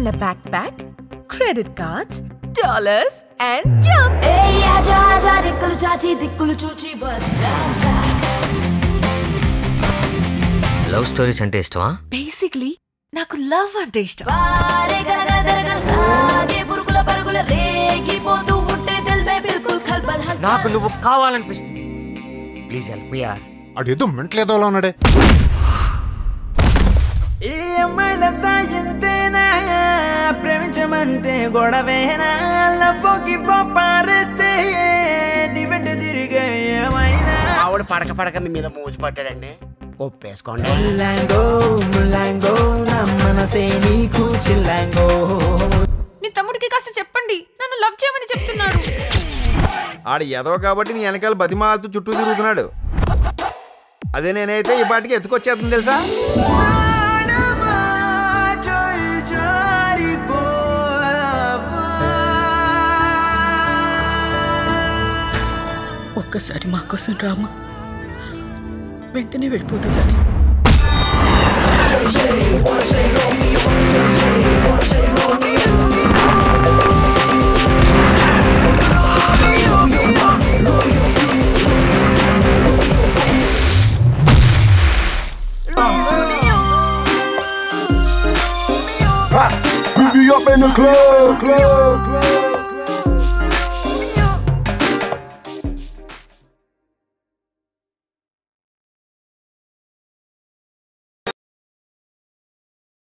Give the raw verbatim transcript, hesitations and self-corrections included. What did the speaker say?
in a backpack, credit cards, dollars and jump. Hey aja aja rikkulu chachi dikkulu chuchi vaddanga. Love stories ante ishtama? Basically naku love ante ishtam. Vaare galaga daraga saage purugula parugula regi potu unte dil me bilkul khalbal hal. Naku nuvu kavalanipistundi. Please help me yaar. Adedo mental edo ala unnade. ఈ అమ్మాయిలంతా ఎంతేనా ప్రేమించమంటే గొడవేనా లవ్వుకి పారేస్తే నీ వెంట తిరిగే ఏమైనా ఆవిడ పడక పడక మీ మీద మోజు పడ్డాడండి ఒప్పేసుకోండి. ముల్లాంగో ముల్లాంగో నా మనసే నీకు చిల్లాంగో. నీ తమ్ముడికి కాస్త చెప్పండి నన్ను లవ్ చేయమని చెప్తున్నాడు. ఆడు ఎదవ కాబట్టి నీ వెనకాల బతిమాలతో చుట్టూ తిరుగుతున్నాడు. అదే నేనైతే ఈ పాటికి ఎత్తుకొచ్చేస్తుంది తెలుసా. ఒక్కసారి మా కోసం రామా, వెంటనే వెళ్ళిపోతాం కానీ. We be up in the club, club, club.